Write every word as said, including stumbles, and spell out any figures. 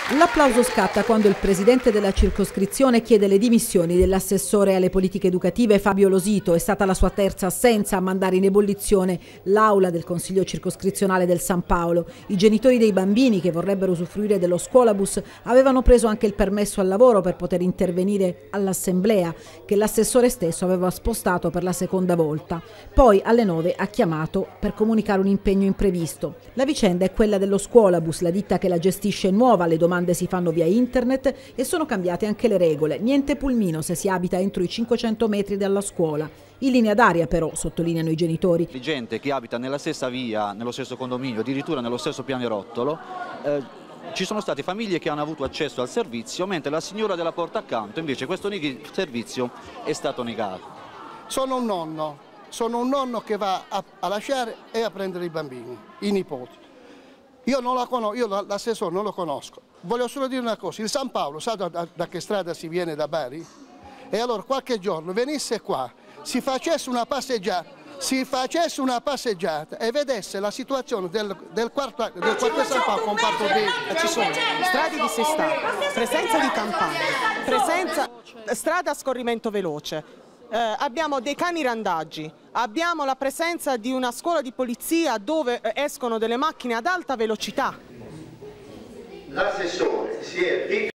L'applauso scatta quando il presidente della circoscrizione chiede le dimissioni dell'assessore alle politiche educative Fabio Losito. È stata la sua terza assenza a mandare in ebollizione l'aula del Consiglio circoscrizionale del San Paolo. I genitori dei bambini che vorrebbero usufruire dello scuolabus avevano preso anche il permesso al lavoro per poter intervenire all'assemblea, che l'assessore stesso aveva spostato per la seconda volta. Poi alle nove ha chiamato per comunicare un impegno imprevisto. La vicenda è quella dello scuolabus, la ditta che la gestisce è nuova, le domande si fanno via internet e sono cambiate anche le regole. Niente pulmino se si abita entro i cinquecento metri dalla scuola. In linea d'aria però, sottolineano i genitori. Di gente che abita nella stessa via, nello stesso condominio, addirittura nello stesso pianerottolo, eh, ci sono state famiglie che hanno avuto accesso al servizio, mentre la signora della porta accanto invece questo servizio è stato negato. Sono un nonno, sono un nonno che va a, a lasciare e a prendere i bambini, i nipoti. Io non la conosco, io l'assessore non lo conosco. Voglio solo dire una cosa, il San Paolo, sa da, da, da che strada si viene da Bari? E allora qualche giorno venisse qua, si facesse una passeggiata, si facesse una passeggiata e vedesse la situazione del, del quartiere del quartiere San Paolo comparto di... Ci sono strade dissestate, presenza di campane, presenza, strada a scorrimento veloce. Eh, abbiamo dei cani randaggi, abbiamo la presenza di una scuola di polizia dove eh, escono delle macchine ad alta velocità. L'assessore si è